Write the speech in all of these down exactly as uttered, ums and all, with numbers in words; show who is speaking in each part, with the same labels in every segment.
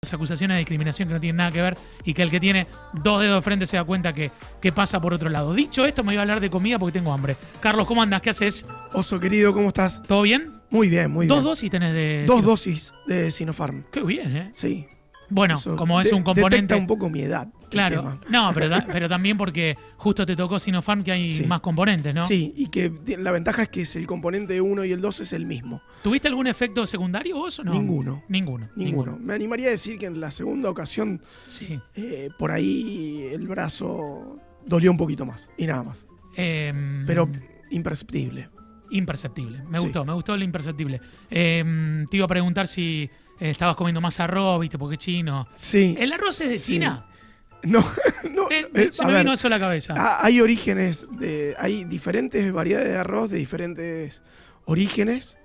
Speaker 1: acusaciones de discriminación que no tienen nada que ver y que el que tiene dos dedos de frente se da cuenta que, que pasa por otro lado. Dicho esto, me voy a hablar de comida porque tengo hambre. Carlos, ¿cómo andas? ¿Qué haces?
Speaker 2: Oso querido, ¿cómo estás?
Speaker 1: ¿Todo bien?
Speaker 2: Muy bien, muy
Speaker 1: ¿Dos
Speaker 2: bien.
Speaker 1: dosis tenés de
Speaker 2: Dos
Speaker 1: Sinopharm?
Speaker 2: dosis de Sinopharm.
Speaker 1: Qué bien, ¿eh?
Speaker 2: Sí.
Speaker 1: Bueno,
Speaker 2: Eso
Speaker 1: como es
Speaker 2: de-
Speaker 1: un componente...
Speaker 2: Detecta un poco mi edad. el
Speaker 1: Claro,
Speaker 2: tema.
Speaker 1: no, pero, da- pero también porque justo te tocó Sinopharm, que hay
Speaker 2: Sí.
Speaker 1: más componentes, ¿no?
Speaker 2: Sí, y que tiene- la ventaja es que es el componente uno y el dos es el mismo.
Speaker 1: ¿Tuviste algún efecto secundario vos o no?
Speaker 2: Ninguno.
Speaker 1: Ninguno.
Speaker 2: Ninguno. Me animaría a decir que en la segunda ocasión,
Speaker 1: Sí.
Speaker 2: eh, por ahí el brazo dolió un poquito más. Y nada más.
Speaker 1: Em,
Speaker 2: Pero imperceptible.
Speaker 1: Imperceptible. Me
Speaker 2: Sí.
Speaker 1: gustó, me gustó lo imperceptible. Em, te iba a preguntar si eh, estabas comiendo más arroz, ¿viste? Porque chino.
Speaker 2: Sí.
Speaker 1: ¿El arroz es de
Speaker 2: Sí.
Speaker 1: China?
Speaker 2: No, no.
Speaker 1: Eh,
Speaker 2: eh,
Speaker 1: se
Speaker 2: a
Speaker 1: me
Speaker 2: ver,
Speaker 1: vino eso a la cabeza.
Speaker 2: Ah, hay orígenes, de, hay diferentes variedades de arroz de diferentes orígenes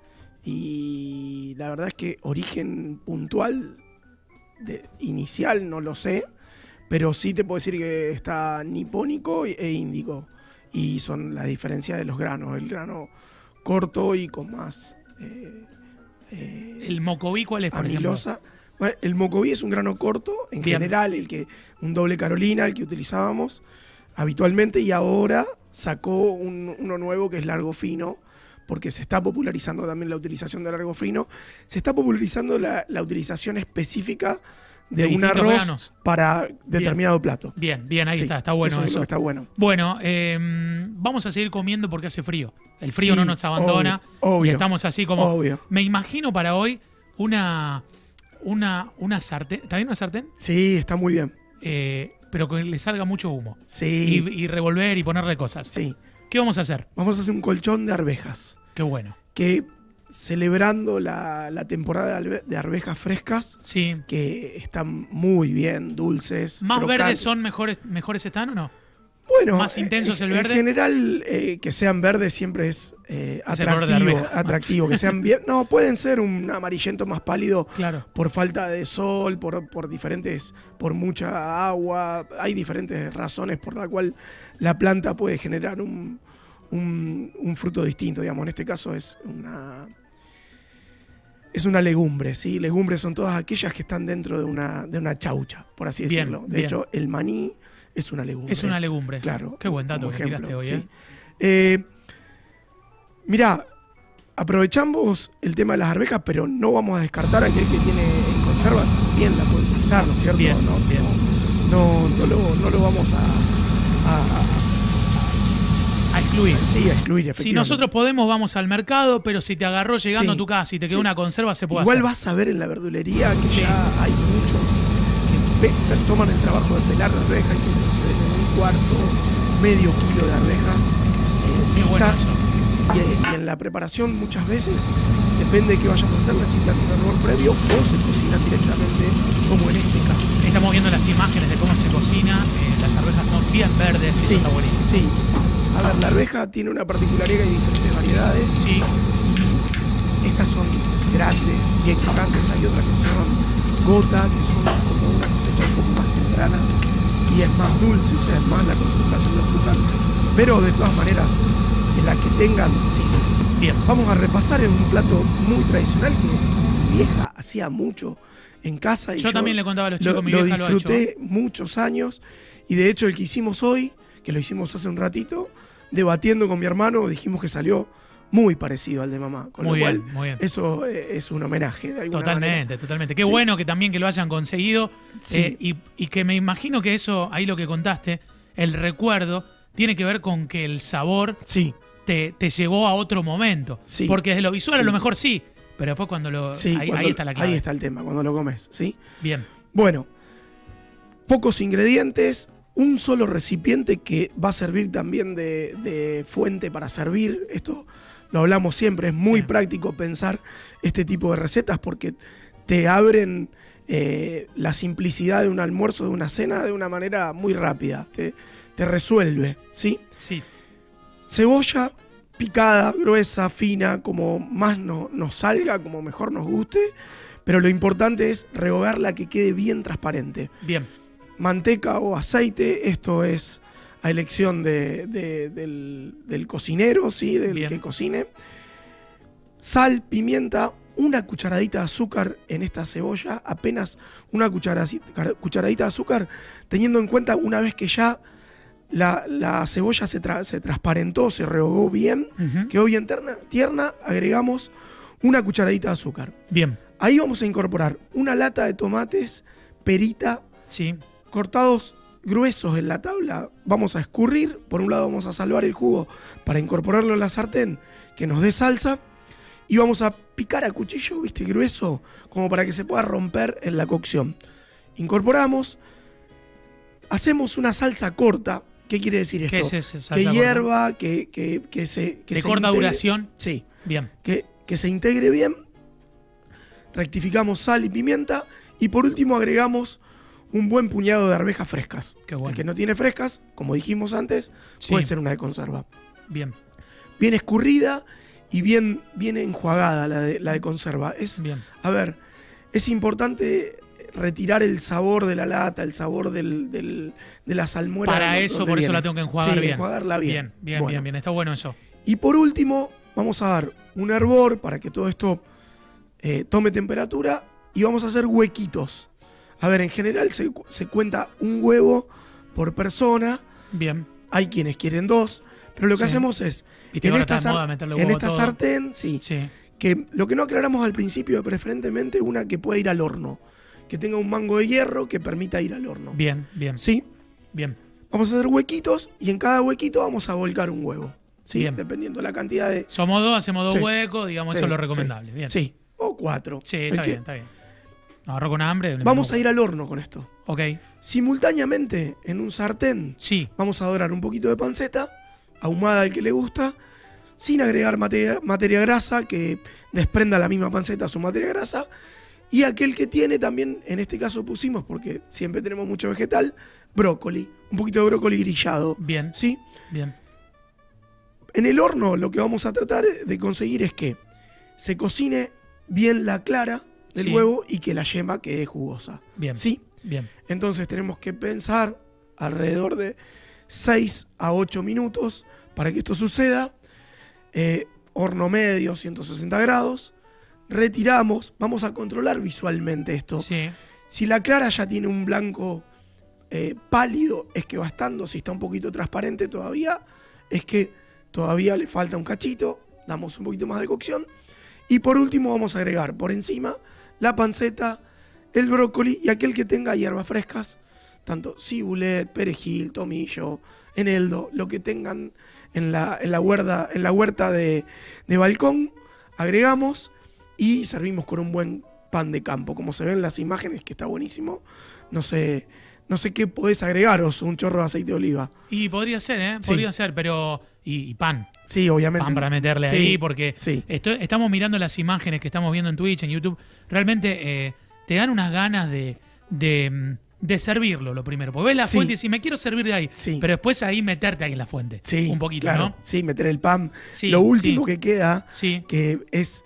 Speaker 2: y la verdad es que origen puntual de, inicial no lo sé, pero sí te puedo decir que está nipónico e índico y son las diferencias de los granos, el grano corto y con más eh, eh,
Speaker 1: ¿El mocoví cuál es, por ejemplo?
Speaker 2: amilosa. Bueno, el mocoví es un grano corto, en
Speaker 1: Bien.
Speaker 2: general, el que un doble Carolina, el que utilizábamos habitualmente, y ahora sacó un- uno nuevo que es largo fino, porque se está popularizando también la utilización de largo fino. Se está popularizando la, la utilización específica de,
Speaker 1: De
Speaker 2: un
Speaker 1: distintos
Speaker 2: arroz
Speaker 1: granos.
Speaker 2: para determinado plato.
Speaker 1: Bien, bien, ahí
Speaker 2: Sí,
Speaker 1: está, está bueno
Speaker 2: eso.
Speaker 1: eso.
Speaker 2: Está bueno.
Speaker 1: Bueno, em, vamos a seguir comiendo porque hace frío. El frío
Speaker 2: Sí,
Speaker 1: no nos abandona.
Speaker 2: obvio, obvio.
Speaker 1: Y estamos así como...
Speaker 2: Obvio.
Speaker 1: Me imagino para hoy una, una, una sartén. ¿Está bien una sartén?
Speaker 2: Sí, está muy bien.
Speaker 1: Eh, pero que le salga mucho humo.
Speaker 2: Sí,
Speaker 1: Y, y revolver y ponerle cosas.
Speaker 2: sí.
Speaker 1: ¿Qué vamos a hacer?
Speaker 2: Vamos a hacer un colchón de arvejas.
Speaker 1: Qué bueno.
Speaker 2: Que celebrando la, la temporada de, alve- de arvejas frescas,
Speaker 1: Sí.
Speaker 2: que están muy bien, dulces.
Speaker 1: ¿Más
Speaker 2: crocantes.
Speaker 1: verdes son mejores, mejores están o no?
Speaker 2: Bueno,
Speaker 1: más intensos
Speaker 2: en-
Speaker 1: el verde?
Speaker 2: En general, eh, que sean verdes siempre es eh,
Speaker 1: Es el color de
Speaker 2: atractivo.
Speaker 1: arveja.
Speaker 2: atractivo. Que sean bien. No, pueden ser un amarillento más pálido
Speaker 1: Claro.
Speaker 2: por falta de sol, por, por diferentes, por mucha agua. Hay diferentes razones por la cual la planta puede generar un, un, un fruto distinto. Digamos, en este caso es una. Es una legumbre, ¿sí? Legumbres son todas aquellas que están dentro de una, de una chaucha, por así
Speaker 1: Bien,
Speaker 2: decirlo. De
Speaker 1: bien.
Speaker 2: hecho, el maní es una legumbre.
Speaker 1: Es una legumbre.
Speaker 2: Claro.
Speaker 1: Qué buen dato
Speaker 2: como
Speaker 1: que tiraste hoy,
Speaker 2: sí.
Speaker 1: ¿eh?
Speaker 2: Eh, mirá, aprovechamos el tema de las arvejas, pero no vamos a descartar a aquel que tiene en conserva. Bien, la puede utilizar, ¿no es cierto?
Speaker 1: Bien,
Speaker 2: no,
Speaker 1: bien.
Speaker 2: No, no, no lo, no lo vamos a, a,
Speaker 1: A excluir.
Speaker 2: sí, a excluir,
Speaker 1: Si
Speaker 2: efectivamente.
Speaker 1: nosotros podemos, vamos al mercado, pero si te agarró llegando
Speaker 2: Sí,
Speaker 1: a tu casa y te quedó
Speaker 2: sí.
Speaker 1: una conserva, se puede
Speaker 2: Igual
Speaker 1: hacer.
Speaker 2: vas a ver en la verdulería que
Speaker 1: Sí.
Speaker 2: ya hay muchos que pe- toman el trabajo de pelar la arveja y que te venden un cuarto, medio kilo de arvejas eh,
Speaker 1: Qué bueno
Speaker 2: listas.
Speaker 1: eso.
Speaker 2: Y, eh, y en la preparación muchas veces, depende de qué vayamos a hacer, necesitan un hervor previo o se cocinan directamente, como en este caso.
Speaker 1: Estamos viendo las imágenes de cómo se cocina. eh, las arvejas son bien verdes y eso está buenísimo.
Speaker 2: sí. A ver, la arveja tiene una particularidad que hay diferentes variedades.
Speaker 1: Sí.
Speaker 2: Estas son grandes, bien crocantes. Hay otras que se llaman gota, que son como una cosecha un poco más temprana y es más dulce, o sea, es más la concentración de azúcar. Pero de todas maneras, en la que tengan, sí.
Speaker 1: Bien.
Speaker 2: Vamos a repasar en un plato muy tradicional que mi vieja hacía mucho en casa. Y
Speaker 1: Yo también le contaba a los chicos,
Speaker 2: lo,
Speaker 1: mi
Speaker 2: lo
Speaker 1: vieja lo ha
Speaker 2: disfruté muchos años y de hecho el que hicimos hoy, que lo hicimos hace un ratito, debatiendo con mi hermano, dijimos que salió muy parecido al de mamá. Con
Speaker 1: Muy
Speaker 2: lo
Speaker 1: bien,
Speaker 2: cual,
Speaker 1: muy bien.
Speaker 2: eso eh, es un homenaje de alguna
Speaker 1: Totalmente,
Speaker 2: manera.
Speaker 1: totalmente. Qué
Speaker 2: Sí.
Speaker 1: bueno que también que lo hayan conseguido.
Speaker 2: Sí.
Speaker 1: eh, y, y que me imagino que eso, ahí lo que contaste, el recuerdo, tiene que ver con que el sabor
Speaker 2: Sí,
Speaker 1: te, te llevó a otro momento.
Speaker 2: Sí.
Speaker 1: Porque desde lo visual a
Speaker 2: Sí.
Speaker 1: lo mejor sí, pero después cuando lo...
Speaker 2: sí.
Speaker 1: ahí,
Speaker 2: cuando-
Speaker 1: ahí está la clave.
Speaker 2: Ahí está el tema, cuando lo comes, ¿sí?
Speaker 1: Bien.
Speaker 2: Bueno, pocos ingredientes, un solo recipiente que va a servir también de, de fuente para servir. Esto lo hablamos siempre, es muy
Speaker 1: Sí.
Speaker 2: práctico pensar este tipo de recetas porque te abren eh, la simplicidad de un almuerzo, de una cena, de una manera muy rápida. Te, te resuelve, ¿sí?
Speaker 1: Sí.
Speaker 2: Cebolla picada, gruesa, fina, como más no- nos salga, como mejor nos guste, pero lo importante es rehogarla que quede bien transparente.
Speaker 1: Bien.
Speaker 2: Manteca o aceite, esto es a elección de- de- del, del cocinero, ¿sí? Del
Speaker 1: Bien.
Speaker 2: que cocine. Sal, pimienta, una cucharadita de azúcar en esta cebolla, apenas una cucharadita, cucharadita de azúcar, teniendo en cuenta una vez que ya la, la cebolla se, tra se transparentó, se rehogó bien, uh-huh. quedó bien terna, tierna, agregamos una cucharadita de azúcar.
Speaker 1: Bien.
Speaker 2: Ahí vamos a incorporar una lata de tomates perita,
Speaker 1: sí.
Speaker 2: cortados gruesos en la tabla. Vamos a escurrir, por un lado vamos a salvar el jugo para incorporarlo en la sartén, que nos dé salsa, y vamos a picar a cuchillo, viste, grueso, como para que se pueda romper en la cocción. Incorporamos, hacemos una salsa corta. ¿Qué quiere decir esto?
Speaker 1: ¿Qué es esa salsa
Speaker 2: que
Speaker 1: corta?
Speaker 2: hierva, que, que, que se... Que
Speaker 1: ¿De
Speaker 2: se
Speaker 1: corta
Speaker 2: integre.
Speaker 1: duración?
Speaker 2: Sí.
Speaker 1: Bien.
Speaker 2: Que, que se integre bien. Rectificamos sal y pimienta. Y por último agregamos un buen puñado de arvejas frescas.
Speaker 1: Qué bueno.
Speaker 2: El que no tiene frescas, como dijimos antes,
Speaker 1: sí.
Speaker 2: puede ser una de conserva.
Speaker 1: Bien.
Speaker 2: Bien escurrida y bien, bien enjuagada la de, la de conserva. Es,
Speaker 1: bien.
Speaker 2: A ver, es importante retirar el sabor de la lata, el sabor del, del, de la salmuera.
Speaker 1: Para eso, por
Speaker 2: viene.
Speaker 1: eso la tengo que enjuagar
Speaker 2: sí,
Speaker 1: bien.
Speaker 2: enjuagarla bien.
Speaker 1: Bien, bien,
Speaker 2: bueno.
Speaker 1: bien, bien. Está bueno eso.
Speaker 2: Y por último, vamos a dar un hervor para que todo esto eh, tome temperatura y vamos a hacer huequitos. A ver, en general se, se cuenta un huevo por persona.
Speaker 1: Bien.
Speaker 2: Hay quienes quieren dos, pero lo que sí. hacemos es, en esta, sar en esta sartén, sí,
Speaker 1: sí,
Speaker 2: que lo que no aclaramos al principio, preferentemente una que pueda ir al horno, que tenga un mango de hierro que permita ir al horno.
Speaker 1: Bien, bien.
Speaker 2: ¿Sí?
Speaker 1: Bien.
Speaker 2: Vamos a hacer huequitos y en cada huequito vamos a volcar un huevo. ¿Sí?
Speaker 1: Bien.
Speaker 2: Dependiendo de la cantidad de...
Speaker 1: Somos dos, hacemos dos
Speaker 2: sí.
Speaker 1: huecos, digamos,
Speaker 2: sí,
Speaker 1: eso es lo recomendable.
Speaker 2: Sí.
Speaker 1: Bien.
Speaker 2: Sí, o cuatro.
Speaker 1: Sí, está
Speaker 2: que...
Speaker 1: bien, está bien. Agarro con hambre.
Speaker 2: Vamos a ir al horno con esto.
Speaker 1: Ok.
Speaker 2: Simultáneamente, en un sartén,
Speaker 1: sí.
Speaker 2: vamos a dorar un poquito de panceta, ahumada al que le gusta, sin agregar materia, materia grasa, que desprenda la misma panceta su materia grasa. Y aquel que tiene también, en este caso pusimos, porque siempre tenemos mucho vegetal, brócoli. Un poquito de brócoli grillado.
Speaker 1: Bien.
Speaker 2: ¿Sí?
Speaker 1: Bien.
Speaker 2: En el horno lo que vamos a tratar de conseguir es que se cocine bien la clara del sí. huevo y que la yema quede jugosa.
Speaker 1: Bien.
Speaker 2: ¿Sí?
Speaker 1: Bien.
Speaker 2: Entonces tenemos que pensar alrededor de seis a ocho minutos para que esto suceda. Eh, horno medio, ciento sesenta grados. Retiramos, vamos a controlar visualmente esto.
Speaker 1: Sí.
Speaker 2: Si la clara ya tiene un blanco eh, pálido, es que va estando. Si está un poquito transparente todavía, es que todavía le falta un cachito. Damos un poquito más de cocción. Y por último vamos a agregar por encima la panceta, el brócoli y aquel que tenga hierbas frescas, tanto cibulet, perejil, tomillo, eneldo, lo que tengan en la, en la huerta, en la huerta de, de balcón, agregamos y servimos con un buen pan de campo, como se ven en las imágenes, que está buenísimo. No sé, no sé qué podés agregaros, un chorro de aceite de oliva.
Speaker 1: Y podría ser, ¿eh? Podría sí. ser, pero... Y, y pan.
Speaker 2: Sí, obviamente.
Speaker 1: Pan para meterle
Speaker 2: sí,
Speaker 1: ahí, porque
Speaker 2: sí.
Speaker 1: estoy, estamos mirando las imágenes que estamos viendo en Twitch, en YouTube. Realmente eh, te dan unas ganas de, de, de servirlo, lo primero. Porque ves la sí. fuente y decís, me quiero servir de ahí.
Speaker 2: Sí.
Speaker 1: Pero después ahí meterte ahí en la fuente.
Speaker 2: Sí,
Speaker 1: un poquito,
Speaker 2: claro.
Speaker 1: ¿no?
Speaker 2: Sí, meter el pan.
Speaker 1: Sí,
Speaker 2: lo último
Speaker 1: sí.
Speaker 2: que queda,
Speaker 1: sí.
Speaker 2: que es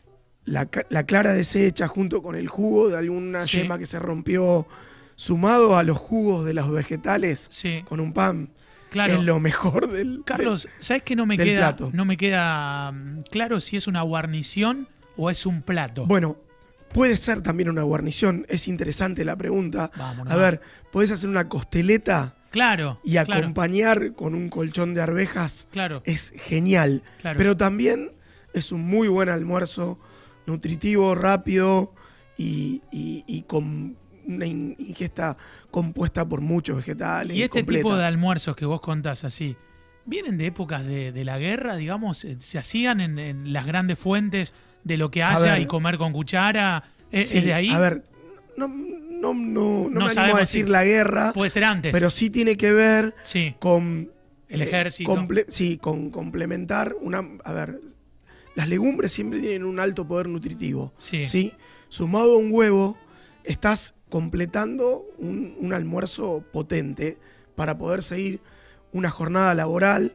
Speaker 2: la, la clara deshecha junto con el jugo de alguna
Speaker 1: sí.
Speaker 2: yema que se rompió, sumado a los jugos de los vegetales,
Speaker 1: sí.
Speaker 2: con un pan.
Speaker 1: Claro.
Speaker 2: Es lo mejor del
Speaker 1: Carlos,
Speaker 2: del,
Speaker 1: ¿sabes que no me
Speaker 2: del
Speaker 1: queda
Speaker 2: plato.
Speaker 1: no me queda claro si es una guarnición o es un plato?
Speaker 2: Bueno, puede ser también una guarnición. Es interesante la pregunta.
Speaker 1: Vámonos.
Speaker 2: A ver, podés hacer una costeleta
Speaker 1: claro,
Speaker 2: y acompañar claro. con un colchón de arvejas.
Speaker 1: Claro.
Speaker 2: Es genial.
Speaker 1: Claro.
Speaker 2: Pero también es un muy buen almuerzo, nutritivo, rápido y, y, y con una ingesta compuesta por muchos vegetales.
Speaker 1: Y este
Speaker 2: completa.
Speaker 1: tipo de almuerzos que vos contás así, ¿vienen de épocas de, de la guerra, digamos? ¿Se hacían en, en las grandes fuentes de lo que haya y comer con cuchara? ¿Es,
Speaker 2: sí,
Speaker 1: ¿es de ahí?
Speaker 2: A ver, no, no, no, no,
Speaker 1: no
Speaker 2: me animo a decir si, la guerra.
Speaker 1: Puede ser antes.
Speaker 2: Pero sí tiene que ver
Speaker 1: sí.
Speaker 2: con...
Speaker 1: El ejército.
Speaker 2: Eh, comple sí, con complementar una... A ver, las legumbres siempre tienen un alto poder nutritivo.
Speaker 1: Sí.
Speaker 2: ¿Sí? Sumado a un huevo, estás completando un, un almuerzo potente para poder seguir una jornada laboral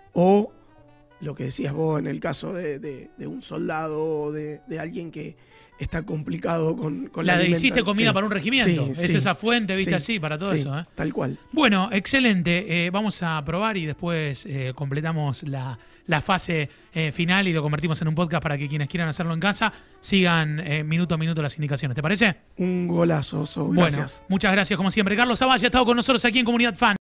Speaker 2: o lo que decías vos en el caso de, de, de un soldado o de, de alguien que está complicado con, con
Speaker 1: la
Speaker 2: la
Speaker 1: de hiciste comida
Speaker 2: sí.
Speaker 1: para un regimiento.
Speaker 2: Sí,
Speaker 1: es
Speaker 2: sí,
Speaker 1: esa fuente, viste,
Speaker 2: sí,
Speaker 1: así, para todo
Speaker 2: sí,
Speaker 1: eso. ¿eh?
Speaker 2: Tal cual.
Speaker 1: Bueno, excelente. Eh, vamos a probar y después eh, completamos la, la fase eh, final y lo convertimos en un podcast para que quienes quieran hacerlo en casa sigan eh, minuto a minuto las indicaciones. ¿Te parece?
Speaker 2: Un golazo, Oso. Gracias.
Speaker 1: Bueno, muchas gracias como siempre. Carlos Zavalla ha estado con nosotros aquí en Comunidad Fan.